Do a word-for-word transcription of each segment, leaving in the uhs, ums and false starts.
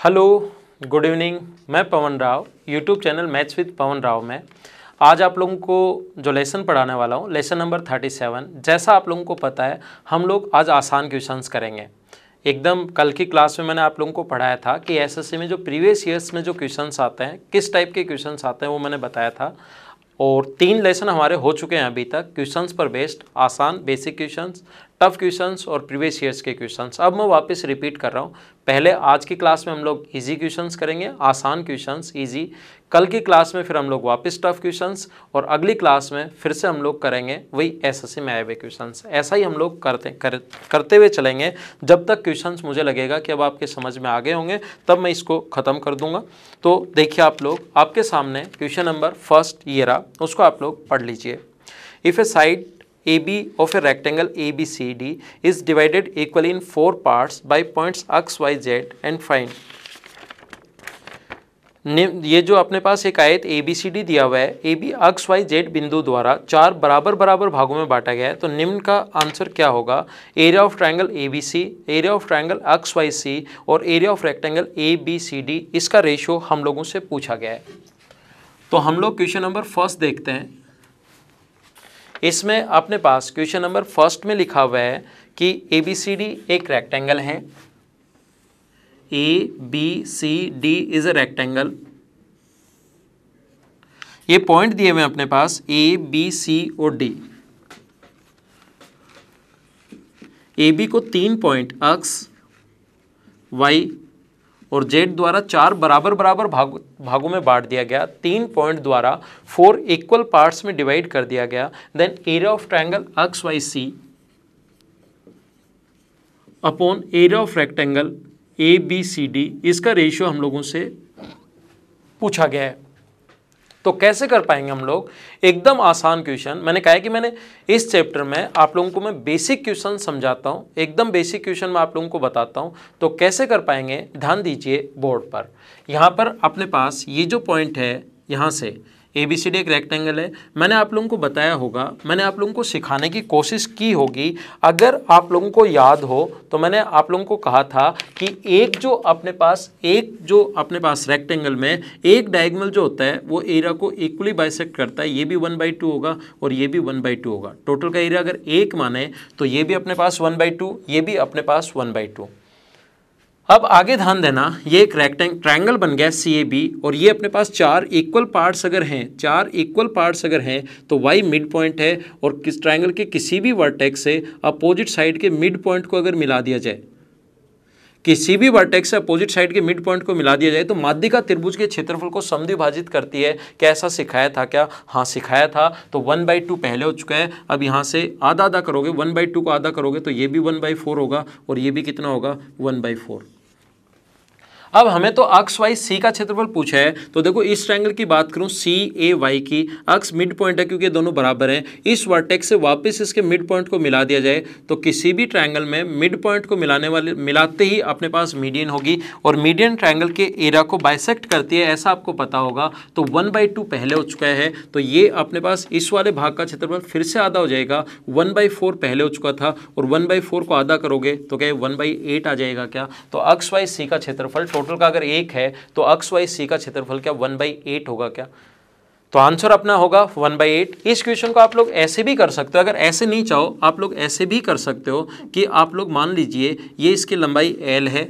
Hello, good evening. मैं Pawan Rao, YouTube channel maths with Pawan Rao में आज आप लोगों को जो लेसन पढ़ाने वाला हूँ, लेसन नंबर थर्टी सेवन। जैसा आप लोगों को पता है, हम लोग आज आसान क्वेश्चंस करेंगे। एकदम कल की क्लास में मैंने आप लोगों को पढ़ाया था कि एसएससी में जो प्रीवियस ईयर्स में जो क्वेश्चंस आते हैं, किस टाइप के क्वेश्चंस आते हैं, वो मैंने बताया था। और तीन लेसन हमारे हो चुके हैं अभी तक क्वेश्चंस पर बेस्ड, आसान बेसिक क्वेश्चंस, टफ क्वेश्चंस और प्रीवियस ईयर्स के क्वेश्चंस। अब मैं वापस रिपीट कर रहा हूँ। पहले आज की क्लास में हम लोग इजी क्वेश्चंस करेंगे, आसान क्वेश्चंस इजी। कल की क्लास में फिर हम लोग वापस टफ क्वेश्चंस, और अगली क्लास में फिर से हम लोग करेंगे वही एसएससी में आए हुए क्वेश्चंस। ऐसा ही हम लोग करते कर, करते हुए चलेंगे जब तक क्वेश्चंस मुझे लगेगा कि अब आपके समझ में आ गए होंगे, तब मैं इसको ख़त्म कर दूंगा। तो देखिए, आप लोग आपके सामने क्वेश्चन नंबर फर्स्ट ये रहा, उसको आप लोग पढ़ लीजिए। If a side A B of a rectangle A B C D is divided equally in four parts by points x, y, z and find। ये जो अपने पास एक आयत A B C D दिया हुआ है, A B x, y, z बिंदु द्वारा चार बराबर बराबर भागों में बांटा गया है, तो निम्न का आंसर क्या होगा? Area of triangle A B C, area of triangle x y C और area of rectangle A B C D, इसका रेशियो हम लोगों से पूछा गया है। तो हम लोग क्वेश्चन नंबर फर्स्ट देखते हैं। इसमें अपने पास क्वेश्चन नंबर फर्स्ट में लिखा हुआ है कि ए बी सी डी एक रेक्टेंगल है। A B C D is a rectangle. ये पॉइंट दिए हुए हैं अपने पास ए बी सी और डी। ए बी को तीन पॉइंट एक्स, वाई और जेड द्वारा चार बराबर बराबर भाग भागों में बांट दिया गया। तीन पॉइंट द्वारा फोर इक्वल पार्ट्स में डिवाइड कर दिया गया। Then area of triangle X Y C upon area of rectangle A B C D, इसका रेशियो हम लोगों से पूछा गया है। तो कैसे कर पाएंगे हम लोग? एकदम आसान क्वेश्चन। मैंने कहा है कि मैंने इस चैप्टर में आप लोगों को मैं बेसिक क्वेश्चन समझाता हूँ, एकदम बेसिक क्वेश्चन मैं आप लोगों को बताता हूँ। तो कैसे कर पाएंगे, ध्यान दीजिए बोर्ड पर। यहाँ पर अपने पास ये जो पॉइंट है, यहाँ से ए बी सी डी एक रेक्टेंगल है। मैंने आप लोगों को बताया होगा, मैंने आप लोगों को सिखाने की कोशिश की होगी। अगर आप लोगों को याद हो तो मैंने आप लोगों को कहा था कि एक जो अपने पास एक जो अपने पास रेक्टेंगल में एक डायगोनल जो होता है वो एरिया को इक्वली बाइसेक्ट करता है। ये भी वन बाई टू होगा और ये भी वन बाई टू होगा। टोटल का एरिया अगर एक माने तो ये भी अपने पास वन बाई टू, ये भी अपने पास वन बाई टू। अब आगे ध्यान देना, ये एक रेक्टेंग ट्रायंगल बन गया सी ए बी, और ये अपने पास चार इक्वल पार्ट्स अगर हैं, चार इक्वल पार्ट्स अगर हैं तो वाई मिड पॉइंट है, और किस ट्रायंगल के किसी भी वर्टेक्स से अपोजिट साइड के मिड पॉइंट को अगर मिला दिया जाए, किसी भी वर्टेक्स से अपोजिट साइड के मिड पॉइंट को मिला दिया जाए तो माध्यिका त्रिभुज के क्षेत्रफल को समद्विभाजित करती है। क्या ऐसा सिखाया था क्या? हाँ सिखाया था। तो वन बाई टू पहले हो चुका है। अब यहाँ से आधा आधा करोगे, वन बाई टू को आधा करोगे तो ये भी वन बाई फोर होगा और ये भी कितना होगा? One by four. अब हमें तो एक्स वाई सी का क्षेत्रफल पूछा है। तो देखो, इस ट्रायंगल की बात करूं सी ए वाई की, एक्स मिड पॉइंट है क्योंकि ये दोनों बराबर हैं। इस वर्टेक्स से वापस इसके मिड पॉइंट को मिला दिया जाए तो किसी भी ट्रायंगल में मिड पॉइंट को मिलाने वाले मिलाते ही अपने पास मीडियन होगी, और मीडियन ट्रायंगल के एरिया को बाइसेक्ट करती है, ऐसा आपको पता होगा। तो वन बाई टू पहले हो चुका है, तो ये अपने पास इस वाले भाग का क्षेत्रफल फिर से आधा हो जाएगा। वन बाई फोर पहले हो चुका था, और वन बाई फोर को आधा करोगे तो क्या वन बाई एट आ जाएगा क्या? तो एक्स वाई सी का क्षेत्रफल टोटल का अगर एक है तो एक्स वाई सी का क्षेत्रफल क्या वन बाई एट होगा क्या? तो आंसर अपना होगा वन बाई एट। इस क्वेश्चन को आप लोग ऐसे भी कर सकते हो, अगर ऐसे नहीं चाहो आप लोग ऐसे भी कर सकते हो कि आप लोग मान लीजिए ये इसकी लंबाई एल है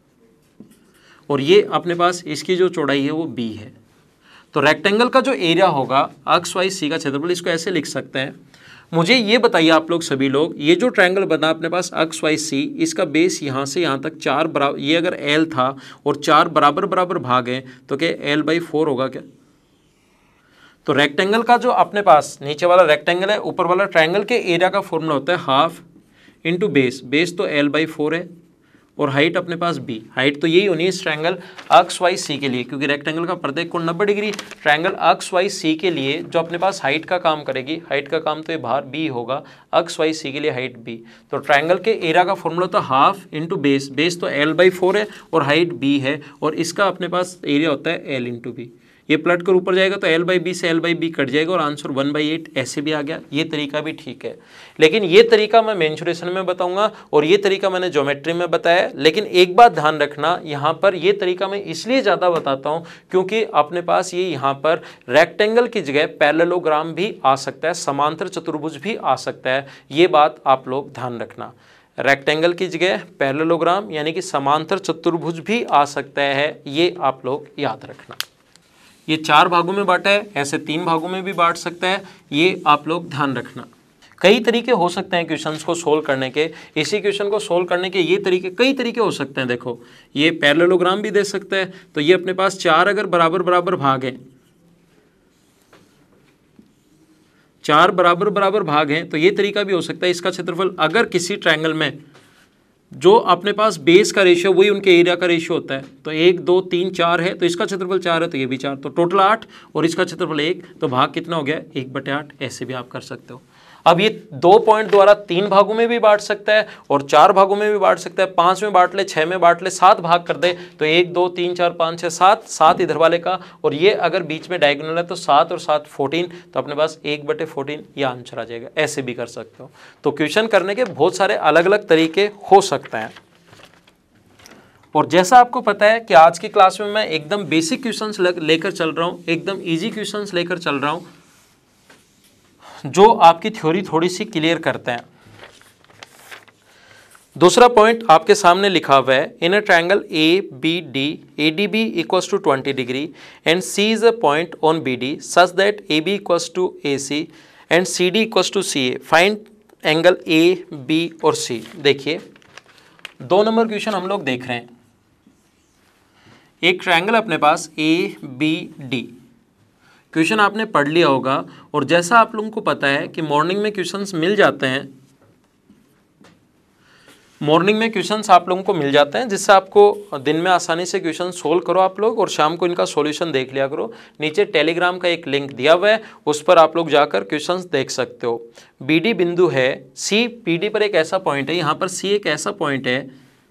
और ये अपने पास इसकी जो चौड़ाई है वो बी है। तो रेक्टेंगल का जो एरिया होगा एक्स वाई सी का क्षेत्रफल, इसको ऐसे लिख सकते हैं। मुझे ये बताइए आप लोग सभी लोग, ये जो ट्रायंगल बना अपने पास एक्स वाई सी, इसका बेस यहाँ से यहाँ तक चार बराबर, ये अगर एल था और चार बराबर बराबर भाग हैं तो क्या एल बाई फोर होगा क्या? तो रेक्टेंगल का जो अपने पास नीचे वाला रेक्टेंगल है, ऊपर वाला ट्रायंगल के एरिया का फॉर्मूला होता है हाफ इंटू बेस। बेस तो एल बाई फोर है और हाइट अपने पास बी। हाइट तो यही होनी है इस ट्रायंगल एक्स वाई सी के लिए, क्योंकि रेक्टेंगल का प्रत्येक कोण नब्बे डिग्री। ट्रायंगल एक्स वाई सी के लिए जो अपने पास हाइट का काम करेगी, हाइट का काम तो ये बाहर बी होगा, एक्स वाई सी के लिए हाइट बी। तो ट्रायंगल के एरिया का फॉर्मूला तो हाफ इंटू बेस। बेस तो एल बाई फोर है और हाइट बी है, और इसका अपने पास एरिया होता है एल इंटू बी। ये पलट कर ऊपर जाएगा तो एल बाई बी से एल बाई बी कट जाएगा और आंसर वन बाई एट ऐसे भी आ गया। ये तरीका भी ठीक है, लेकिन ये तरीका मैं मेंसुरेशन में बताऊंगा और ये तरीका मैंने ज्योमेट्री में बताया। लेकिन एक बात ध्यान रखना, यहाँ पर ये तरीका मैं इसलिए ज़्यादा बताता हूँ क्योंकि अपने पास ये यहाँ पर रेक्टेंगल की जगह पैरेललोग्राम भी आ सकता है, समांतर चतुर्भुज भी आ सकता है। ये बात आप लोग ध्यान रखना, रेक्टेंगल की जगह पैरेललोग्राम यानी कि समांतर चतुर्भुज भी आ सकता है, ये आप लोग याद रखना। ये चार भागों में बांटा है, ऐसे तीन भागों में भी बांट सकता है, ये आप लोग ध्यान रखना। कई तरीके हो सकते हैं क्वेश्चंस को सोल्व करने के, इसी क्वेश्चन को सोल्व करने के ये तरीके कई तरीके हो सकते हैं। देखो ये पैरेललोग्राम भी दे सकता है, तो ये अपने पास चार अगर बराबर बराबर भाग हैं, चार बराबर बराबर भाग हैं तो ये तरीका भी हो सकता है। इसका क्षेत्रफल अगर किसी ट्रायंगल में जो अपने पास बेस का रेशियो वही उनके एरिया का रेशियो होता है, तो एक दो तीन चार है तो इसका क्षेत्रफल चार है तो ये भी चार, तो टोटल आठ और इसका क्षेत्रफल एक, तो भाग कितना हो गया एक बटे आठ। ऐसे भी आप कर सकते हो। अब ये दो पॉइंट द्वारा तीन भागों में भी बांट सकता है और चार भागों में भी बांट सकता है, पांच में बांट ले, छह में बांट ले, सात भाग कर दे तो एक दो तीन चार पाँच छः सात, सात इधर वाले का, और ये अगर बीच में डायगोनल है तो सात और सात फोर्टीन, तो अपने पास एक बटे फोर्टीन ये आंसर आ जाएगा। ऐसे भी कर सकते हो। तो क्वेश्चन करने के बहुत सारे अलग अलग तरीके हो सकते हैं। और जैसा आपको पता है कि आज की क्लास में मैं एकदम बेसिक क्वेश्चंस लेकर चल रहा हूँ, एकदम इजी क्वेश्चंस लेकर चल रहा हूँ जो आपकी थ्योरी थोड़ी सी क्लियर करते हैं। दूसरा पॉइंट आपके सामने लिखा हुआ है, in a triangle A B D, A D B equals to twenty degree and C is a point on B D such that A B equals to A C and C D equals to C A, find angle A B और C. देखिए दो number question हम लोग देख रहे हैं। एक triangle अपने पास ए बी डी, क्वेश्चन आपने पढ़ लिया होगा और जैसा आप लोगों को पता है कि मॉर्निंग में क्वेश्चंस मिल जाते हैं, मॉर्निंग में क्वेश्चंस आप लोगों को मिल जाते हैं जिससे आपको दिन में आसानी से क्वेश्चन सोल्व करो आप लोग और शाम को इनका सॉल्यूशन देख लिया करो। नीचे टेलीग्राम का एक लिंक दिया हुआ है, उस पर आप लोग जाकर क्वेश्चंस देख सकते हो। बी डी बिंदु है, सी पी डी पर एक ऐसा पॉइंट है, यहाँ पर सी एक ऐसा पॉइंट है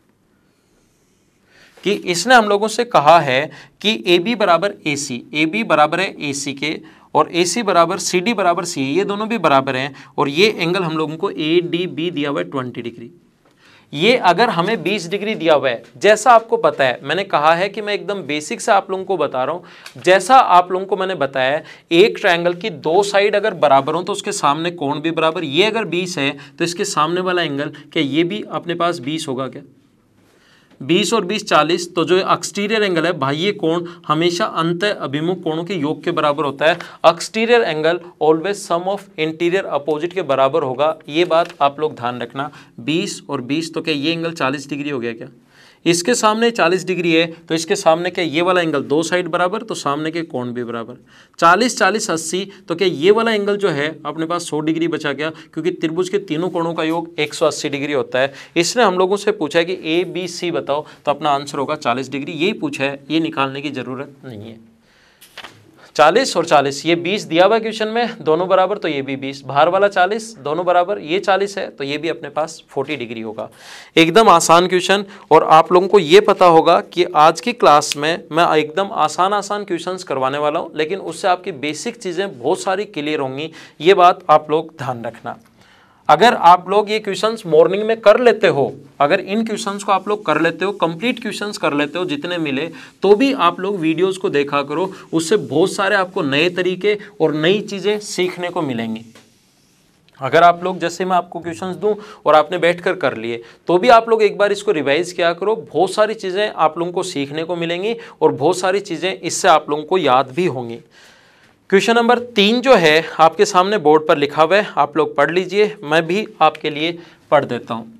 कि इसने हम लोगों से कहा है कि ए बी बराबर ए सी, ए बी बराबर है ए सी के और ए सी बराबर सी डी बराबर सी, ये दोनों भी बराबर हैं और ये एंगल हम लोगों को ए डी बी दिया हुआ है ट्वेंटी डिग्री। ये अगर हमें बीस डिग्री दिया हुआ है, जैसा आपको पता है, मैंने कहा है कि मैं एकदम बेसिक से आप लोगों को बता रहा हूँ। जैसा आप लोगों को मैंने बताया है, एक ट्रायंगल की दो साइड अगर बराबर हो तो उसके सामने कोण भी बराबर। ये अगर बीस है तो इसके सामने वाला एंगल क्या ये भी अपने पास बीस होगा क्या? बीस और बीस चालीस, तो जो एक्सटीरियर एंगल है बाह्य कोण हमेशा अंत अभिमुख कोणों के योग के बराबर होता है। Exterior angle always sum of interior opposite के बराबर होगा। ये बात आप लोग ध्यान रखना। बीस और बीस, तो क्या ये एंगल चालीस डिग्री हो गया क्या? इसके सामने चालीस डिग्री है तो इसके सामने क्या ये वाला एंगल दो साइड बराबर, तो सामने के कोण भी बराबर। चालीस चालीस अस्सी, तो क्या ये वाला एंगल जो है अपने पास सौ डिग्री बचा गया, क्योंकि त्रिभुज के तीनों कोणों का योग एक सौ अस्सी डिग्री होता है। इसने हम लोगों से पूछा है कि ए बी सी बताओ, तो अपना आंसर होगा चालीस डिग्री। यही पूछा है, ये निकालने की जरूरत नहीं है। चालीस और चालीस, ये बीस दिया हुआ क्वेश्चन में, दोनों बराबर, तो ये भी बीस, बाहर वाला चालीस, दोनों बराबर, ये चालीस है तो ये भी अपने पास चालीस डिग्री होगा। एकदम आसान क्वेश्चन। और आप लोगों को ये पता होगा कि आज की क्लास में मैं एकदम आसान आसान क्वेश्चंस करवाने वाला हूँ, लेकिन उससे आपकी बेसिक चीज़ें बहुत सारी क्लियर होंगी। ये बात आप लोग ध्यान रखना। अगर आप लोग ये क्वेश्चंस मॉर्निंग में कर लेते हो, अगर इन क्वेश्चंस को आप लोग कर लेते हो, कंप्लीट क्वेश्चंस कर लेते हो जितने मिले, तो भी आप लोग वीडियोस को देखा करो। उससे बहुत सारे आपको नए तरीके और नई चीज़ें सीखने को मिलेंगी। अगर आप लोग, जैसे मैं आपको क्वेश्चंस दूं और आपने बैठकर कर लिए, तो भी आप लोग एक बार इसको रिवाइज किया करो। बहुत सारी चीज़ें आप लोगों को सीखने को मिलेंगी और बहुत सारी चीज़ें इससे आप लोगों को याद भी होंगी। क्वेश्चन नंबर तीन जो है आपके सामने बोर्ड पर लिखा हुआ है, आप लोग पढ़ लीजिए, मैं भी आपके लिए पढ़ देता हूं।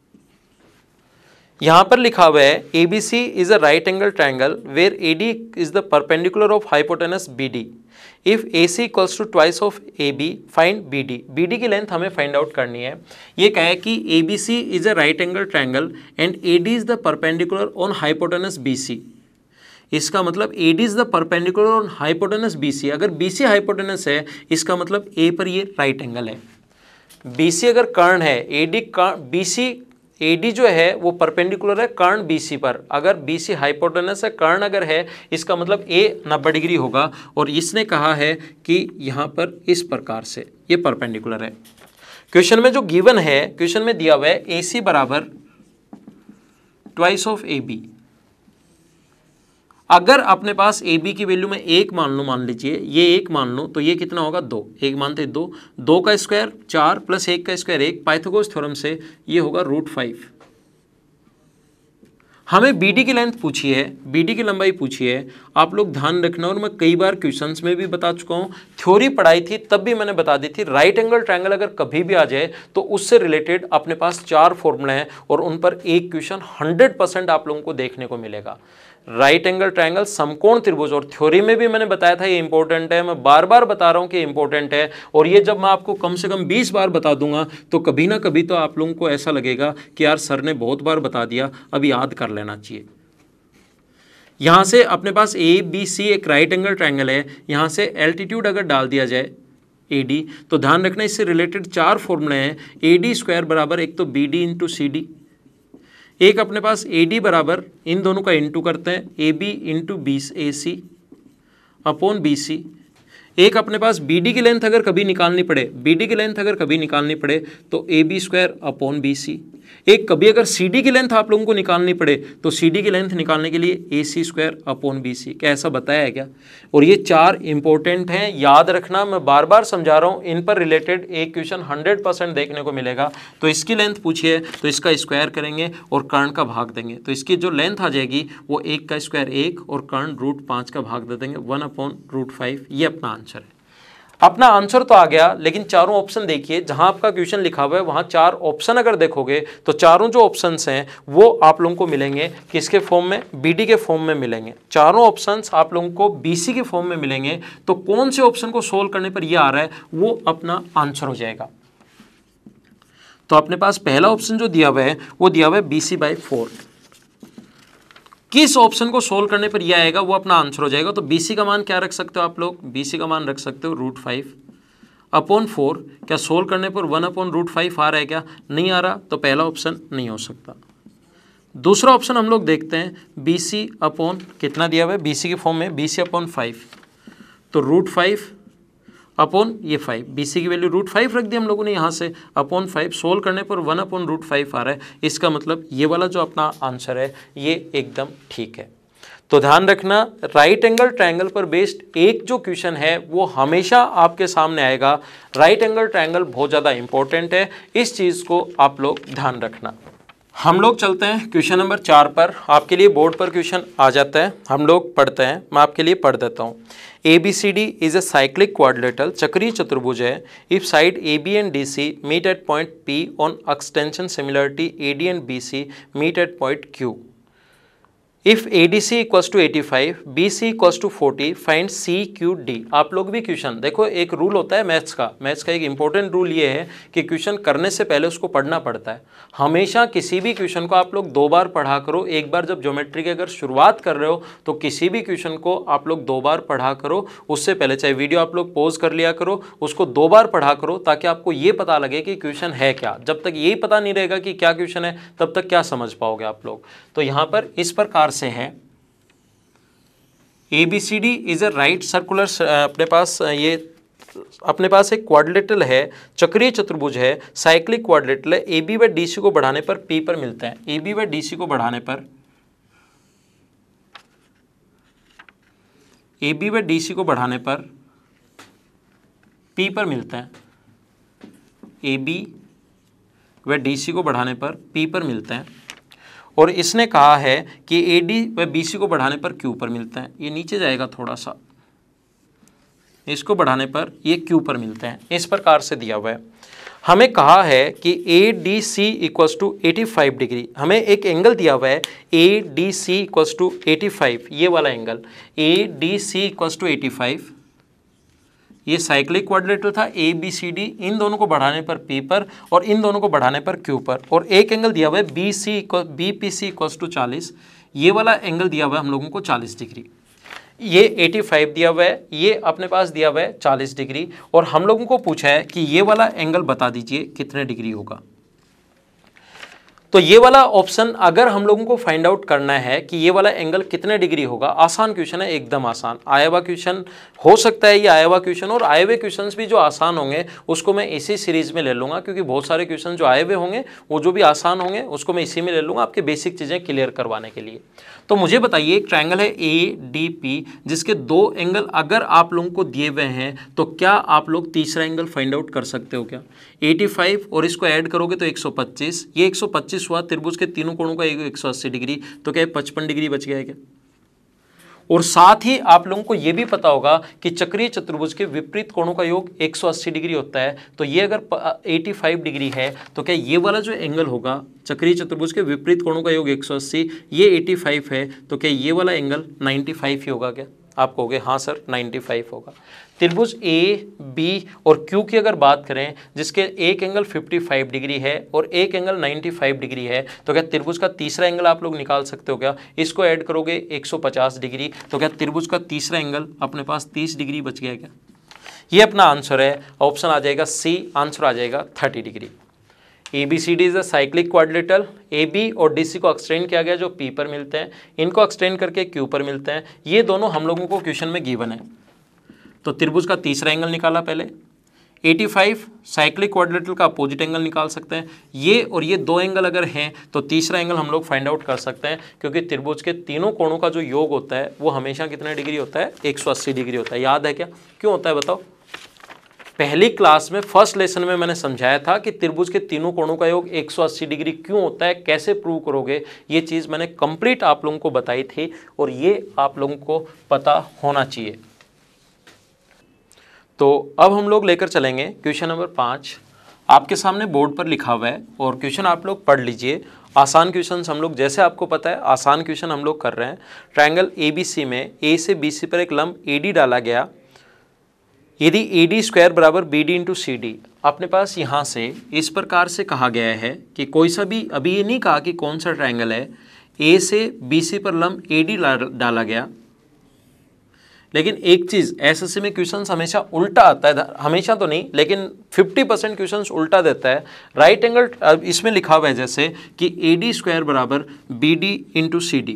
यहां पर लिखा हुआ है, A B C is a right angle triangle where A D is the perpendicular of hypotenuse B D. If A C equals to twice of A B, find B D. B D की length हमें find out करनी है। ये कहा है कि A B C is a right angle triangle and A D is the perpendicular on hypotenuse B C. इसका मतलब A D is the perpendicular on hypotenuse B C. अगर बी सी हाइपोटेनस है, इसका मतलब ए पर ये राइट एंगल है। B C अगर कर्ण है, A D B C A D जो है वो परपेंडिकुलर है कर्ण बीसी पर। अगर बीसी हाइपोटेनस है, कर्ण अगर है, इसका मतलब ए नब्बे डिग्री होगा। और इसने कहा है कि यहाँ पर इस प्रकार से ये परपेंडिकुलर है। क्वेश्चन में जो गिवन है, क्वेश्चन में दिया हुआ है ए सी बराबर ट्वाइस ऑफ ए बी। अगर अपने पास ए बी की वैल्यू में एक मान लो, मान लीजिए ये एक मान लो, तो ये कितना होगा दो, एक मानते दो, दो का स्क्वायर चार प्लस एक का स्क्वायर एक, पाइथागोरस थ्योरम से ये होगा रूट फाइव। हमें बी डी की लेंथ पूछी है, बी डी की लंबाई पूछी है। आप लोग ध्यान रखना, और मैं कई बार क्वेश्चंस में भी बता चुका हूँ, थ्योरी पढ़ाई थी तब भी मैंने बता दी थी, राइट एंगल ट्रायंगल अगर कभी भी आ जाए तो उससे रिलेटेड अपने पास चार फॉर्मूले हैं और उन पर एक क्वेश्चन हंड्रेड परसेंट आप लोगों को देखने को मिलेगा। राइट एंगल ट्रायंगल, समकोण त्रिभुज, और थ्योरी में भी मैंने बताया था ये इंपॉर्टेंट है, मैं बार बार बता रहा हूँ कि इंपॉर्टेंट है। और ये जब मैं आपको कम से कम बीस बार बता दूंगा तो कभी ना कभी तो आप लोगों को ऐसा लगेगा कि यार सर ने बहुत बार बता दिया, अब याद कर लेना चाहिए। यहां से अपने पास ए बी सी एक राइट एंगल ट्रायंगल है, यहां से एल्टीट्यूड अगर डाल दिया जाए ए डी, तो ध्यान रखना इससे रिलेटेड चार फॉर्मूले हैं। ए डी स्क्वायर बराबर एक तो B D into C D, एक अपने पास ए डी बराबर इन दोनों का इंटू करते हैं A B into B A C upon B C. एक अपने पास बी डी की लेंथ अगर कभी निकालनी पड़े, बी डी की लेंथ अगर कभी निकालनी पड़े तो A B square upon B C. एक कभी अगर सी डी की लेंथ आप लोगों को निकालनी पड़े तो सी डी की लेंथ निकालने के लिए A C square upon B C. क्या ऐसा बताया है क्या? और ये चार इंपॉर्टेंट हैं, याद रखना, मैं बार बार समझा रहा हूँ, इन पर रिलेटेड एक क्वेश्चन हंड्रेड परसेंट देखने को मिलेगा। तो इसकी लेंथ पूछिए तो इसका स्क्वायर करेंगे और कर्ण का भाग देंगे, तो इसकी जो लेंथ आ जाएगी वो एक का स्क्वायर एक और कर्ण रूट पाँच का भाग दे देंगे, वन अपॉन रूट फाइव। ये अपना आंसर है। अपना आंसर तो आ गया, लेकिन चारों ऑप्शन देखिए, जहां आपका क्वेश्चन लिखा हुआ है वहां चार ऑप्शन अगर देखोगे तो चारों जो ऑप्शंस हैं वो आप लोगों को मिलेंगे किसके फॉर्म में? बीडी के फॉर्म में मिलेंगे। चारों ऑप्शंस आप लोगों को बीसी के फॉर्म में मिलेंगे। तो कौन से ऑप्शन को सोल्व करने पर ये आ रहा है वो अपना आंसर हो जाएगा। तो अपने पास पहला ऑप्शन जो दिया हुआ है वो दिया हुआ है बीसी बाई फोर। किस ऑप्शन को सोल्व करने पर यह आएगा वो अपना आंसर हो जाएगा। तो बीसी का मान क्या रख सकते हो आप लोग? बीसी का मान रख सकते हो रूट फाइव अपॉन फोर। क्या सोल्व करने पर वन अपॉन रूट फाइव आ रहा है क्या? नहीं आ रहा, तो पहला ऑप्शन नहीं हो सकता। दूसरा ऑप्शन हम लोग देखते हैं, बीसी अपॉन कितना दिया हुआ है बीसी के फॉर्म में, बीसी अपॉन फाइव, तो रूट फाइव अपॉन ये फाइव, बीसी की वैल्यू रूट फाइव रख दी हम लोगों ने यहाँ से, अपॉन फाइव। सोल्व करने पर वन अपॉन रूट फाइव आ रहा है। इसका मतलब ये वाला जो अपना आंसर है ये एकदम ठीक है। तो ध्यान रखना, राइट एंगल ट्रायंगल पर बेस्ड एक जो क्वेश्चन है वो हमेशा आपके सामने आएगा। राइट एंगल ट्रायंगल बहुत ज़्यादा इंपॉर्टेंट है, इस चीज़ को आप लोग ध्यान रखना। हम लोग चलते हैं क्वेश्चन नंबर चार पर। आपके लिए बोर्ड पर क्वेश्चन आ जाता है, हम लोग पढ़ते हैं, मैं आपके लिए पढ़ देता हूँ। A B C D is a cyclic quadrilateral, चक्रीय चतुर्भुज है। If side A B and D C meet at point P on extension similarity A D and B C meet at point Q. If A D C equals to eighty five, B C equals to forty, find C Q D. आप लोग भी question देखो, एक rule होता है maths का, maths का एक इंपॉर्टेंट रूल ये है कि क्वेश्चन करने से पहले उसको पढ़ना पड़ता है। हमेशा किसी भी क्वेश्चन को आप लोग दो बार पढ़ा करो। एक बार जब ज्योमेट्री की अगर शुरुआत कर रहे हो तो किसी भी क्वेश्चन को आप लोग दो बार पढ़ा करो। उससे पहले चाहे वीडियो आप लोग पॉज कर लिया करो, उसको दो बार पढ़ा करो ताकि आपको ये पता लगे कि क्वेश्चन है क्या। जब तक यही पता नहीं रहेगा कि क्या क्वेश्चन है तब तक क्या समझ पाओगे आप लोग। तो यहाँ पर इस प्रकार से है, A B C D is a right circular, अपने पास ये अपने पास एक क्वाड्रिलेटरल है, चक्रीय चतुर्भुज है, साइक्लिक क्वाड्रिलेटरल है। ए बी व डी सी को बढ़ाने पर पी पर मिलता है। ए बी व डी सी को बढ़ाने पर ए बी व डी सी को बढ़ाने पर पी पर मिलता है। ए बी व डी सी को बढ़ाने पर पी पर मिलता है। और इसने कहा है कि ए डी व बी सी को बढ़ाने पर क्यू पर मिलता है। ये नीचे जाएगा थोड़ा सा, इसको बढ़ाने पर ये क्यू पर मिलते हैं। इस प्रकार से दिया हुआ है। हमें कहा है कि A D C equals to eighty five degree. हमें एक एंगल दिया हुआ है A D C equals to eighty five, ये वाला angle A D C equals to eighty five. ये साइक्लिक क्वाड्रिलेटरल था, ए बी सी डी, इन दोनों को बढ़ाने पर पी पर और इन दोनों को बढ़ाने पर क्यू पर। और एक एंगल दिया हुआ है B C B P C equals to चालीस, ये वाला एंगल दिया हुआ है हम लोगों को चालीस डिग्री। ये पचासी दिया हुआ है, ये अपने पास दिया हुआ है चालीस डिग्री। और हम लोगों को पूछा है कि ये वाला एंगल बता दीजिए कितने डिग्री होगा। तो ये वाला ऑप्शन अगर हम लोगों को फाइंड आउट करना है कि ये वाला एंगल कितने डिग्री होगा, आसान क्वेश्चन है, एकदम आसान। आया हुआ क्वेश्चन हो सकता है ये आया हुआ क्वेश्चन, और आए हुए क्वेश्चन भी जो आसान होंगे उसको मैं इसी सीरीज में ले लूँगा, क्योंकि बहुत सारे क्वेश्चन जो आए हुए होंगे वो जो भी आसान होंगे उसको मैं इसी में ले लूँगा आपके बेसिक चीज़ें क्लियर करवाने के लिए। तो मुझे बताइए एक ट्रायंगल है ए डी पी जिसके दो एंगल अगर आप लोगों को दिए हुए हैं तो क्या आप लोग तीसरा एंगल फाइंड आउट कर सकते हो क्या? पचासी और इसको ऐड करोगे तो एक सौ पच्चीस, ये एक सौ पच्चीस हुआ, त्रिभुज के तीनों कोणों का एक सौ अस्सी डिग्री, तो क्या पचपन डिग्री बच गया है क्या? और साथ ही आप लोगों को यह भी पता होगा कि चक्रीय चतुर्भुज के विपरीत कोणों का योग एक सौ अस्सी डिग्री होता है, तो ये अगर पचासी डिग्री है तो क्या ये वाला जो एंगल होगा चक्रीय चतुर्भुज के विपरीत कोणों का योग एक सौ अस्सी, ये पचासी है, तो क्या ये वाला एंगल पचानवे ही होगा क्या? आप कहोगे हाँ सर पचानवे होगा। त्रिभुज ए बी और क्यू की अगर बात करें जिसके एक एंगल पचपन डिग्री है और एक एंगल पचानवे डिग्री है, तो क्या त्रिभुज का तीसरा एंगल आप लोग निकाल सकते हो क्या? इसको ऐड करोगे एक सौ पचास डिग्री, तो क्या त्रिभुज का तीसरा एंगल अपने पास तीस डिग्री बच गया क्या? ये अपना आंसर है, ऑप्शन आ जाएगा सी, आंसर आ जाएगा तीस डिग्री। A B C D is a cyclic quadrilateral, A B और डी सी को एक्सटेंड किया गया जो पी पर मिलते हैं, इनको एक्सटेंड करके क्यू पर मिलते हैं, ये दोनों हम लोगों को क्वेश्चन में गिवन है। तो त्रिभुज का तीसरा एंगल निकाला पहले, पचासी साइक्लिक क्वाड्रिलेटरल का अपोजिट एंगल निकाल सकते हैं, ये और ये दो एंगल अगर हैं तो तीसरा एंगल हम लोग फाइंड आउट कर सकते हैं, क्योंकि त्रिभुज के तीनों कोणों का जो योग होता है वो हमेशा कितने डिग्री होता है? एक सौ अस्सी डिग्री होता है। याद है क्या? क्यों होता है बताओ? पहली क्लास में फर्स्ट लेसन में मैंने समझाया था कि त्रिभुज के तीनों कोणों का योग एक सौ अस्सी डिग्री क्यों होता है, कैसे प्रूव करोगे, ये चीज़ मैंने कंप्लीट आप लोगों को बताई थी और ये आप लोगों को पता होना चाहिए। तो अब हम लोग लेकर चलेंगे क्वेश्चन नंबर पाँच, आपके सामने बोर्ड पर लिखा हुआ है और क्वेश्चन आप लोग पढ़ लीजिए। आसान क्वेश्चन हम लोग, जैसे आपको पता है आसान क्वेश्चन हम लोग कर रहे हैं। ट्रायंगल ए बी सी में ए से बी सी पर एक लंब ए डी डाला गया, यदि ए डी स्क्वायर बराबर B D into C D, अपने पास यहाँ से इस प्रकार से कहा गया है कि कोई सा भी, अभी ये नहीं कहा कि कौन सा ट्रायंगल है, ए से बी सी पर लंब ए डी डाला गया। लेकिन एक चीज़ एस एस सी में क्वेश्चंस हमेशा उल्टा आता है, हमेशा तो नहीं लेकिन पचास परसेंट क्वेश्चंस उल्टा देता है। राइट एंगल इसमें लिखा हुआ है जैसे कि ए डी स्क्वायर बराबर B D into C D,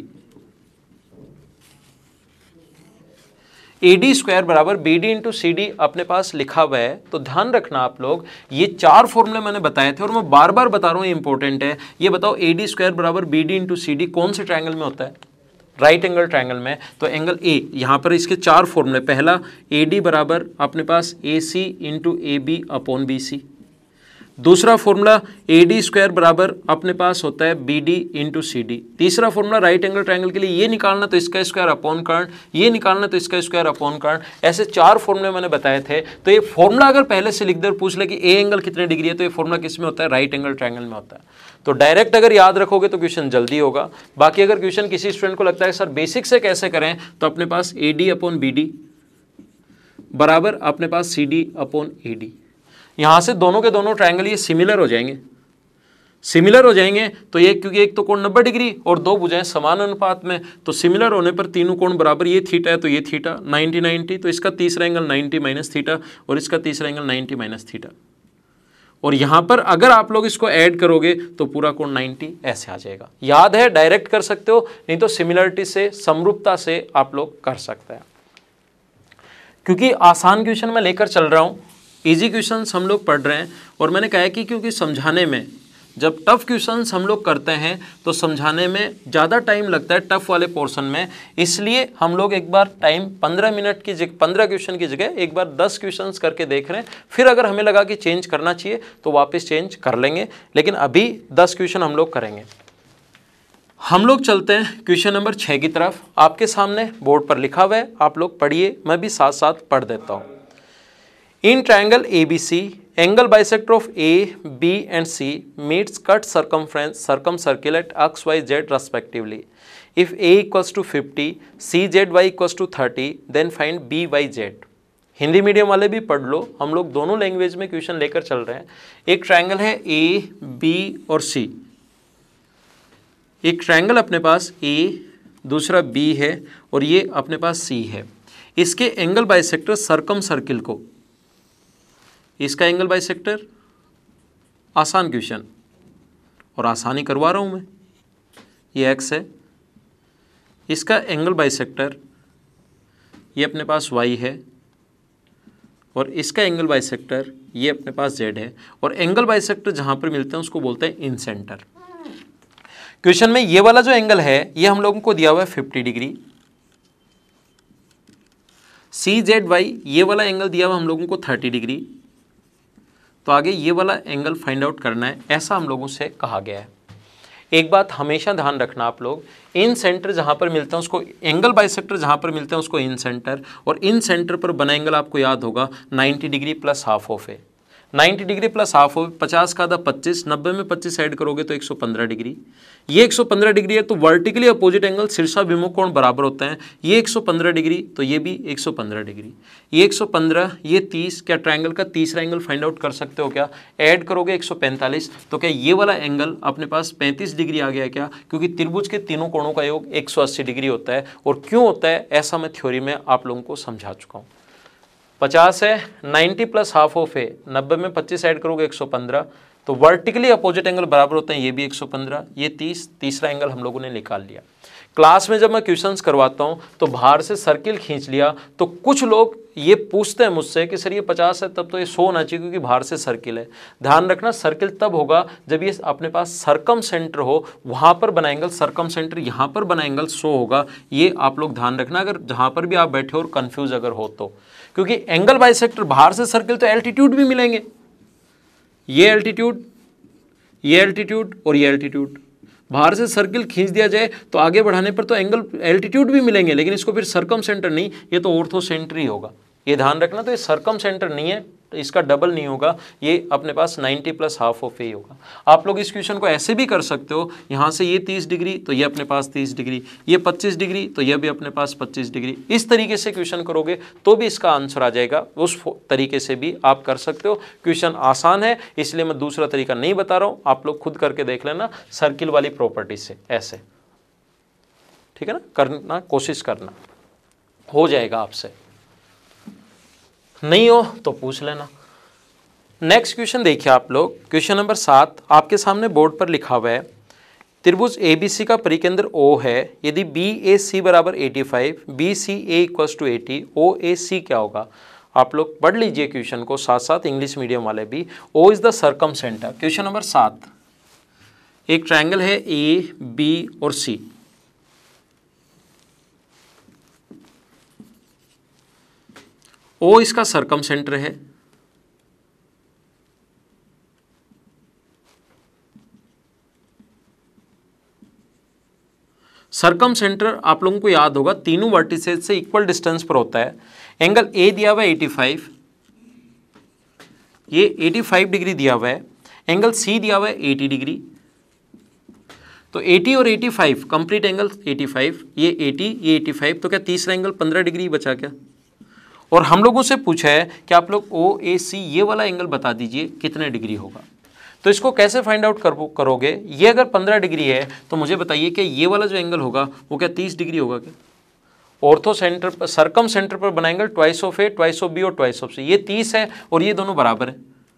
A D square बराबर B D into C D अपने पास लिखा हुआ है। तो ध्यान रखना आप लोग, ये चार फॉर्मूले मैंने बताए थे और मैं बार बार बता रहा हूँ, ये इंपॉर्टेंट है। ये बताओ ए डी स्क्वायर बराबर B D into C D कौन से ट्रायंगल में होता है? राइट एंगल ट्रायंगल में। तो एंगल ए, यहाँ पर इसके चार फॉर्मूले, पहला ए डी बराबर अपने पास A C into A B upon B C, दूसरा फॉर्मूला ए डी स्क्वायर बराबर अपने पास होता है B D into C D, तीसरा फॉर्मूला राइट एंगल ट्रायंगल के लिए ये निकालना तो इसका स्क्वायर अपॉन कर्ण, ये निकालना तो इसका स्क्वायर अपॉन कर्ण, ऐसे चार फॉर्मूले मैंने बताए थे। तो ये फॉर्मूला अगर पहले से लिख दे पूछ ले कि ए एंगल कितने डिग्री है, तो ये फॉर्मूला किस में होता है? राइट एंगल ट्रायंगल में होता है। तो डायरेक्ट अगर याद रखोगे तो क्वेश्चन जल्दी होगा। बाकी अगर क्वेश्चन किसी स्टूडेंट को लगता है सर बेसिक से कैसे करें, तो अपने पास A D upon B D बराबर अपने पास C D upon A D, यहाँ से दोनों के दोनों ट्रायंगल ये सिमिलर हो जाएंगे, सिमिलर हो जाएंगे तो ये, क्योंकि एक तो कोण नब्बे डिग्री और दो भुजाएं समान अनुपात में, तो सिमिलर होने पर तीनों कोण बराबर, ये थीटा है तो ये थीटा, नब्बे नब्बे, तो इसका तीसरा एंगल नब्बे माइनस थीटा और इसका तीसरा एंगल नब्बे माइनस थीटा। और यहाँ पर अगर आप लोग इसको ऐड करोगे तो पूरा कोण नब्बे ऐसे आ जाएगा। याद है, डायरेक्ट कर सकते हो, नहीं तो सिमिलरिटी से, समरूपता से आप लोग कर सकते हैं। क्योंकि आसान क्वेश्चन मैं लेकर चल रहा हूँ, इजी क्वेश्चंस हम लोग पढ़ रहे हैं, और मैंने कहा है कि क्योंकि समझाने में, जब टफ क्वेश्चंस हम लोग करते हैं तो समझाने में ज़्यादा टाइम लगता है टफ वाले पोर्शन में, इसलिए हम लोग एक बार टाइम पंद्रह मिनट की जगह, पंद्रह क्वेश्चन की जगह एक बार दस क्वेश्चंस करके देख रहे हैं। फिर अगर हमें लगा कि चेंज करना चाहिए तो वापस चेंज कर लेंगे, लेकिन अभी दस क्वेश्चन हम लोग करेंगे। हम लोग चलते हैं क्वेश्चन नंबर छः की तरफ। आपके सामने बोर्ड पर लिखा हुआ है, आप लोग पढ़िए, मैं भी साथ साथ पढ़ देता हूँ। In triangle A B C, angle bisector of A, B and C meets cut circumference circumcircle at x, y, z respectively. If A equals to fifty, C Z Y equals to thirty, then find B Y Z. Hindi medium वाले भी पढ़ लो, हम लोग दोनों language में question लेकर चल रहे हैं। एक ट्रायंगल है A, B और C। एक ट्रायंगल अपने पास A, दूसरा B है और ये अपने पास C है। इसके एंगल बाइसेक्टर सर्कम सर्किल को, इसका एंगल बाइसेक्टर आसान क्वेश्चन, और आसानी करवा रहा हूँ मैं, ये x है, इसका एंगल बाइसेक्टर ये अपने पास y है, और इसका एंगल बाइसेक्टर ये अपने पास z है, और एंगल बाइसेक्टर जहाँ पर मिलते हैं उसको बोलते हैं इन सेंटर। क्वेश्चन में ये वाला जो एंगल है ये हम लोगों को दिया हुआ है fifty degree, C Z Y ये वाला एंगल दिया हुआ हम लोगों को थर्टी डिग्री, तो आगे ये वाला एंगल फाइंड आउट करना है, ऐसा हम लोगों से कहा गया है। एक बात हमेशा ध्यान रखना आप लोग, इन सेंटर जहाँ पर मिलते हैं उसको एंगल बाइसेक्टर जहाँ पर मिलते हैं उसको इन सेंटर, और इन सेंटर पर बना एंगल आपको याद होगा ninety degree plus half of है। Ninety degree plus half of, पचास का आधा पच्चीस, नब्बे में पच्चीस ऐड करोगे तो एक सौ पंद्रह डिग्री। ये एक सौ पंद्रह डिग्री है, तो वर्टिकली अपोजिट एंगल शीर्षाभिमुख कोण बराबर होता है। ये एक सौ पंद्रह डिग्री तो ये भी एक सौ पंद्रह डिग्री, ये एक सौ पंद्रह, ये तीस, क्या ट्रायंगल का तीसरा एंगल फाइंड आउट कर सकते हो क्या? ऐड करोगे एक सौ पैंतालीस, तो क्या ये वाला एंगल अपने पास पैंतीस डिग्री आ गया है क्या? क्योंकि त्रिभुज के तीनों कोणों का योग एक सौ अस्सी डिग्री होता है। और क्यों होता है ऐसा मैं थ्योरी में आप लोगों को समझा चुका हूँ। पचास है, नाइन्टी प्लस हाफ ऑफ है, नब्बे में पच्चीस ऐड करोगे एक सौ पंद्रह, तो वर्टिकली अपोजिट एंगल बराबर होते हैं, ये भी एक सौ पंद्रह, ये तीस, तीसरा एंगल हम लोगों ने निकाल लिया। क्लास में जब मैं क्वेश्चंस करवाता हूं तो बाहर से सर्किल खींच लिया, तो कुछ लोग ये पूछते हैं मुझसे कि सर ये पचास है तब तो ये सौ होना चाहिए क्योंकि बाहर से सर्किल है। ध्यान रखना, सर्किल तब होगा जब ये अपने पास सर्कम सेंटर हो, वहां पर बना एंगल सर्कम सेंटर, यहाँ पर बना एंगल सौ होगा। ये आप लोग ध्यान रखना, अगर जहां पर भी आप बैठे हो और कंफ्यूज अगर हो तो, क्योंकि एंगल बाइसेक्टर बाहर से सर्किल तो एल्टीट्यूड भी मिलेंगे, ये एल्टीट्यूड, ये एल्टीट्यूड और ये एल्टीट्यूड। बाहर से सर्किल खींच दिया जाए तो आगे बढ़ाने पर तो एंगल एल्टीट्यूड भी मिलेंगे, लेकिन इसको फिर सर्कम सेंटर नहीं, ये तो ऑर्थो सेंटर ही होगा। ये ध्यान रखना, तो ये सर्कम सेंटर नहीं है, इसका डबल नहीं होगा, ये अपने पास ninety plus half of A होगा। आप लोग इस क्वेश्चन को ऐसे भी कर सकते हो, यहाँ से ये तीस डिग्री तो ये अपने पास तीस डिग्री, ये पच्चीस डिग्री तो ये भी अपने पास पच्चीस डिग्री। इस तरीके से क्वेश्चन करोगे तो भी इसका आंसर आ जाएगा। उस तरीके से भी आप कर सकते हो। क्वेश्चन आसान है इसलिए मैं दूसरा तरीका नहीं बता रहा हूँ, आप लोग खुद करके देख लेना सर्किल वाली प्रॉपर्टी से, ऐसे, ठीक है ना, करना कोशिश करना, हो जाएगा आपसे। नहीं हो तो पूछ लेना। नेक्स्ट क्वेश्चन देखिए आप लोग, क्वेश्चन नंबर सात आपके सामने बोर्ड पर लिखा हुआ है, त्रिभुज ए बी सी का परिकेंद्र O है, यदि बी ए सी बराबर पचासी, B C A equals to अस्सी, ओ ए सी क्या होगा? आप लोग पढ़ लीजिए क्वेश्चन को, साथ साथ इंग्लिश मीडियम वाले भी। O is the circumcentre. Question number सात, एक ट्रायंगल है ए बी और सी, O इसका सर्कम सेंटर है, सर्कम सेंटर आप लोगों को याद होगा तीनों वर्टिसेस से इक्वल डिस्टेंस पर होता है। एंगल ए दिया हुआ है पचासी, ये पचासी डिग्री दिया हुआ है। एंगल सी दिया हुआ है अस्सी डिग्री, तो अस्सी और पचासी कंप्लीट एंगल पचासी, ये अस्सी ये पचासी, तो क्या तीसरा एंगल पंद्रह डिग्री बचा क्या? और हम लोगों से पूछा है कि आप लोग ओ ए सी ये वाला एंगल बता दीजिए कितने डिग्री होगा। तो इसको कैसे फाइंड आउट कर, करोगे? ये अगर पंद्रह डिग्री है तो मुझे बताइए कि ये वाला जो एंगल होगा वो क्या तीस डिग्री होगा क्या? ऑर्थो सेंटर पर, सर्कम सेंटर पर बना angle twice of A, twice of B और ट्वाइस ऑफ सी, ये तीस है और ये दोनों बराबर है।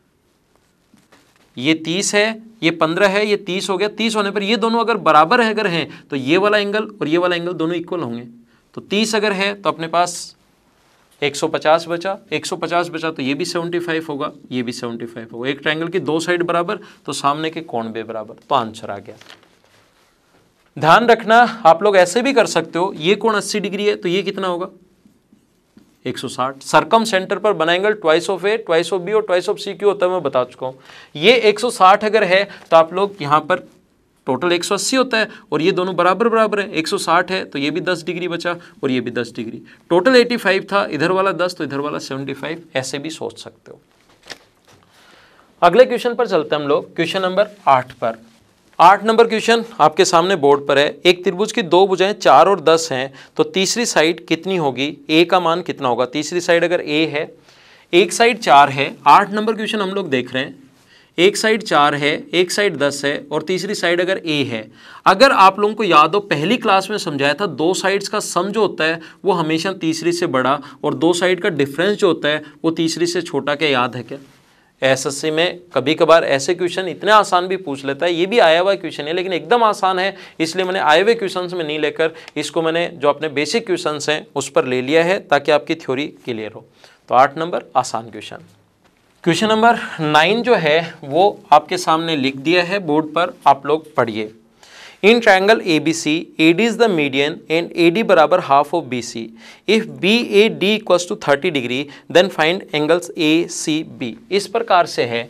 ये तीस है, ये पंद्रह है, ये तीस हो गया। तीस होने पर ये दोनों अगर बराबर है अगर हैं तो ये वाला एंगल और ये वाला एंगल दोनों इक्वल होंगे। तो तीस अगर है तो अपने पास एक सौ पचास बचा, एक सौ पचास बचा तो ये भी पचहत्तर होगा, ये भी पचहत्तर होगा। एक ट्रायंगल की दो साइड बराबर तो सामने के कोण भी बराबर, तो आंसर आ गया। ध्यान रखना, आप लोग ऐसे भी कर सकते हो, ये कोण अस्सी डिग्री है तो ये कितना होगा? एक सौ साठ। सर्कम सेंटर पर बना angle twice of A, twice of B और ट्वाइस ऑफ सी क्यों होता है मैं बता चुका हूं। ये एक सौ साठ अगर है तो आप लोग यहाँ पर टोटल एक सौ अस्सी होता है और ये दोनों बराबर बराबर है। एक सौ साठ है तो ये भी दस डिग्री बचा और ये भी दस डिग्री। टोटल पचासी था, इधर वाला दस तो इधर वाला पचहत्तर, ऐसे भी सोच सकते हो। अगले क्वेश्चन पर चलते हैं हम लोग, क्वेश्चन नंबर आठ पर। आठ नंबर क्वेश्चन आपके सामने बोर्ड पर है। एक त्रिभुज की दो भुजाएं चार और दस हैं तो तीसरी साइड कितनी होगी? ए का मान कितना होगा? तीसरी साइड अगर ए है, एक साइड चार है, आठ नंबर क्वेश्चन हम लोग देख रहे हैं। एक साइड चार है, एक साइड दस है और तीसरी साइड अगर ए है। अगर आप लोगों को याद हो पहली क्लास में समझाया था, दो साइड्स का सम जो होता है वो हमेशा तीसरी से बड़ा और दो साइड का डिफरेंस जो होता है वो तीसरी से छोटा। क्या याद है क्या? एसएससी में कभी कभार ऐसे क्वेश्चन इतने आसान भी पूछ लेता है, ये भी आया हुआ क्वेश्चन है लेकिन एकदम आसान है, इसलिए मैंने आए हुए क्वेश्चंस में नहीं लेकर इसको मैंने जो अपने बेसिक क्वेश्चंस हैं उस पर ले लिया है ताकि आपकी थ्योरी क्लियर हो। तो आठ नंबर आसान क्वेश्चन। क्वेश्चन नंबर नाइन जो है वो आपके सामने लिख दिया है बोर्ड पर, आप लोग पढ़िए। In triangle A B C, A D is the median and A D बराबर half of B C. If B A D equals to thirty degree then find angles A C B. इस प्रकार से है,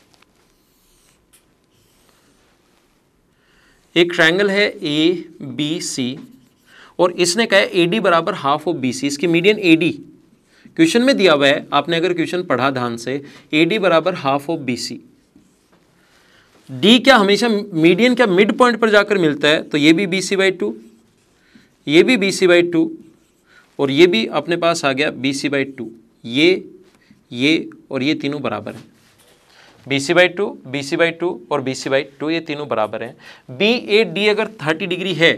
एक ट्रायंगल है A B सी और इसने कहा है ए डी बराबर हाफ ऑफ बी सी, इसकी मीडियन ए डी क्वेश्चन में दिया हुआ है, आपने अगर क्वेश्चन पढ़ा ध्यान से, ए डी बराबर half of B C. D क्या हमेशा मीडियन क्या मिड पॉइंट पर जाकर मिलता है, तो ये भी बी सी बाई टू, ये भी बी सी बाई टू और ये भी अपने पास आ गया बी सी बाई टू। ये ये और ये तीनों बराबर हैं, B C by two, B C by two और बी सी बाई टू, ये तीनों बराबर हैं। बी ए डी अगर थर्टी डिग्री है,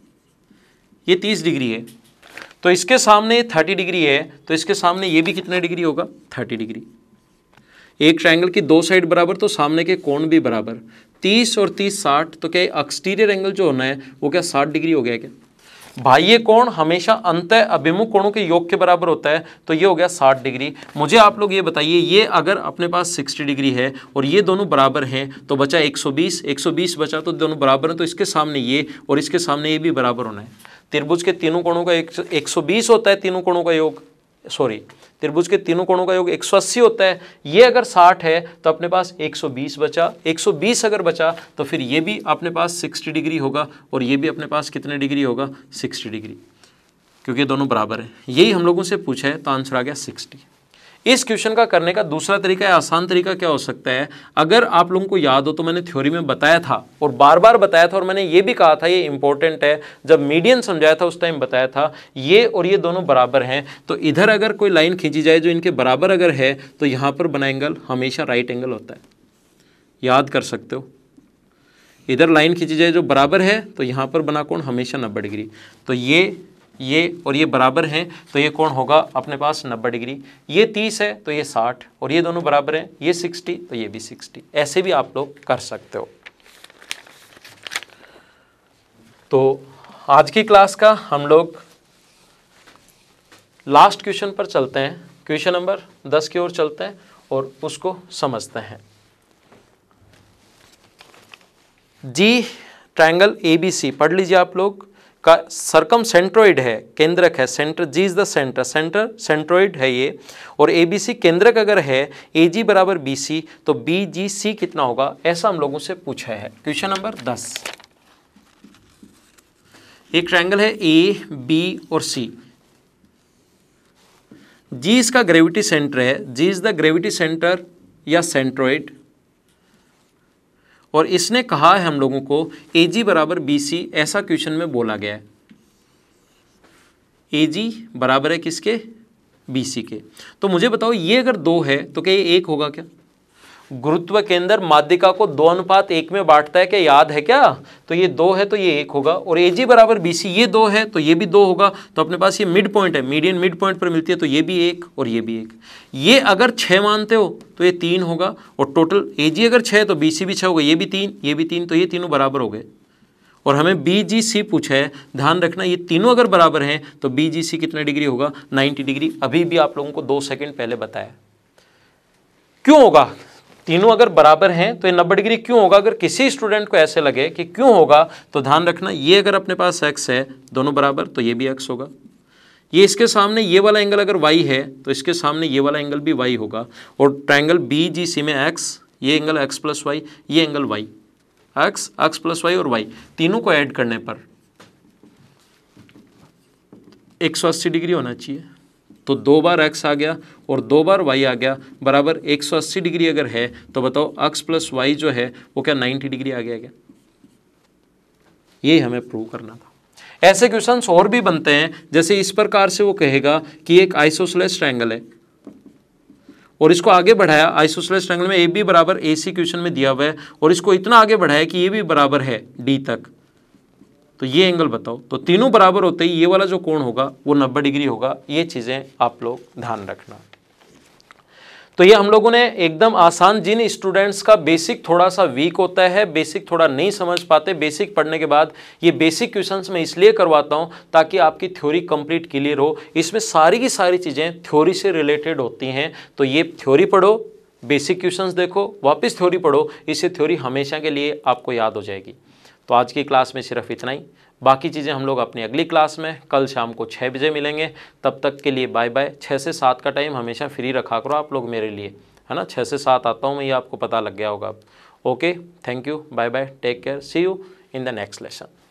ये तीस डिग्री है, तो इसके सामने थर्टी डिग्री है, तो इसके सामने ये भी कितने डिग्री होगा, थर्टी डिग्री। एक ट्रायंगल की दो साइड बराबर तो सामने के कोण भी बराबर, तीस और तीस साठ, तो क्या एक्सटीरियर एंगल जो होना है वो क्या साठ डिग्री हो गया क्या भाई? ये कोण हमेशा अंतः अभिमुख कोणों के योग के बराबर होता है, तो ये हो गया साठ डिग्री। मुझे आप लोग ये बताइए, ये अगर अपने पास साठ डिग्री है और ये दोनों बराबर हैं तो बचा एक सौ बीस, एक सौ बीस बचा तो दोनों बराबर हैं, तो इसके सामने ये और इसके सामने ये भी बराबर होना है। त्रिभुज के तीनों कोणों का एक सौ बीस होता है, तीनों कोणों का योग, सॉरी त्रिभुज के तीनों कोणों का योग एक सौ अस्सी होता है। ये अगर साठ है तो अपने पास एक सौ बीस बचा, एक सौ बीस अगर बचा तो फिर ये भी अपने पास साठ डिग्री होगा और ये भी अपने पास कितने डिग्री होगा, साठ डिग्री, क्योंकि ये दोनों बराबर हैं। यही हम लोगों से पूछा है, तो आंसर आ गया साठ। इस क्वेश्चन का करने का दूसरा तरीका है, आसान तरीका क्या हो सकता है, अगर आप लोगों को याद हो तो मैंने थ्योरी में बताया था और बार बार बताया था और मैंने ये भी कहा था ये इंपॉर्टेंट है, जब मीडियन समझाया था उस टाइम बताया था, ये और ये दोनों बराबर हैं, तो इधर अगर कोई लाइन खींची जाए जो इनके बराबर अगर है तो यहाँ पर बना एंगल हमेशा राइट एंगल होता है, याद कर सकते हो। इधर लाइन खींची जाए जो बराबर है तो यहाँ पर बना कोण हमेशा नब्बे डिग्री, तो ये ये और ये बराबर हैं तो ये कोण होगा अपने पास नब्बे डिग्री। ये तीस है तो ये साठ और ये दोनों बराबर हैं, ये साठ तो ये भी साठ। ऐसे भी आप लोग कर सकते हो। तो आज की क्लास का हम लोग लास्ट क्वेश्चन पर चलते हैं, क्वेश्चन नंबर दस की ओर चलते हैं और उसको समझते हैं। जी ट्रायंगल ए बी सी पढ़ लीजिए आप लोग, का सरकम सेंट्रोइड है, केंद्रक है, centre, G is the centre, centre centroid है ये, और ए बी सी केंद्रक अगर है, ए जी बराबर बी सी, तो बी जी सी कितना होगा, ऐसा हम लोगों से पूछा है। क्वेश्चन नंबर दस, एक ट्रायंगल है ए बी और सी, जी इसका ग्रेविटी सेंटर है, G is the gravity centre या सेंट्रोइड, और इसने कहा है हम लोगों को ए जी बराबर बी सी, ऐसा क्वेश्चन में बोला गया है। ए जी बराबर है किसके, बी सी के। तो मुझे बताओ ये अगर दो है तो क्या ये एक होगा क्या? गुरुत्व केंद्र माध्यिका को दो अनुपात एक में बांटता है क्या, याद है क्या? तो ये दो है तो ये एक होगा, और ए जी बराबर बी सी, ये दो है तो ये भी दो होगा, तो अपने पास ये मिड पॉइंट है, मीडियन मिड पॉइंट पर मिलती है, तो ये भी एक और ये भी एक। ये अगर छः मानते हो तो ये तीन होगा, और टोटल ए जी अगर छः तो बी सी भी छः होगा, ये भी तीन, ये भी तीन, तो ये तीनों बराबर हो गए। और हमें बी जी सी पूछा है, ध्यान रखना ये तीनों अगर बराबर हैं तो बी जी सी कितने डिग्री होगा, नाइन्टी डिग्री। अभी भी आप लोगों को दो सेकेंड पहले बताया। क्यों होगा, तीनों अगर बराबर हैं तो ये नब्बे डिग्री क्यों होगा? अगर किसी स्टूडेंट को ऐसे लगे कि क्यों होगा, तो ध्यान रखना ये अगर अपने पास x है, दोनों बराबर, तो ये भी x होगा। ये इसके सामने ये वाला एंगल अगर y है तो इसके सामने ये वाला एंगल भी y होगा, और ट्रायंगल बी जी सी में x, ये एंगल x प्लस वाई, ये angle y, x x plus y और y, तीनों को ऐड करने पर एक सौ अस्सी डिग्री होना चाहिए। तो दो बार x आ गया और दो बार y आ गया, बराबर एक सौ अस्सी डिग्री अगर है तो बताओ x प्लस वाई जो है वो क्या नब्बे डिग्री आ गया क्या? ये हमें प्रूव करना था। ऐसे क्वेश्चंस और भी बनते हैं, जैसे इस प्रकार से वो कहेगा कि एक आइसोसेलेस ट्रायंगल है और इसको आगे बढ़ाया, आइसोसेलेस ट्रायंगल में ए बी बराबर ए सी क्वेश्चन में दिया हुआ है, और इसको इतना आगे बढ़ाया कि ये भी बराबर है डी तक, तो ये एंगल बताओ। तो तीनों बराबर होते ही ये वाला जो कोण होगा वो नब्बे डिग्री होगा। ये चीज़ें आप लोग ध्यान रखना। तो ये हम लोगों ने एकदम आसान, जिन स्टूडेंट्स का बेसिक थोड़ा सा वीक होता है, बेसिक थोड़ा नहीं समझ पाते, बेसिक पढ़ने के बाद ये बेसिक क्वेश्चंस मैं इसलिए करवाता हूँ ताकि आपकी थ्योरी कंप्लीट क्लियर हो। इसमें सारी की सारी चीज़ें थ्योरी से रिलेटेड होती हैं। तो ये थ्योरी पढ़ो, बेसिक क्वेश्चंस देखो, वापस थ्योरी पढ़ो, इससे थ्योरी हमेशा के लिए आपको याद हो जाएगी। तो आज की क्लास में सिर्फ इतना ही, बाकी चीज़ें हम लोग अपनी अगली क्लास में कल शाम को छः बजे मिलेंगे। तब तक के लिए बाय बाय। छः से सात का टाइम हमेशा फ्री रखा करो आप लोग मेरे लिए, है ना। छः से सात आता हूँ मैं, ये आपको पता लग गया होगा। Okay, thank you, bye bye, take care, see you in the next lesson.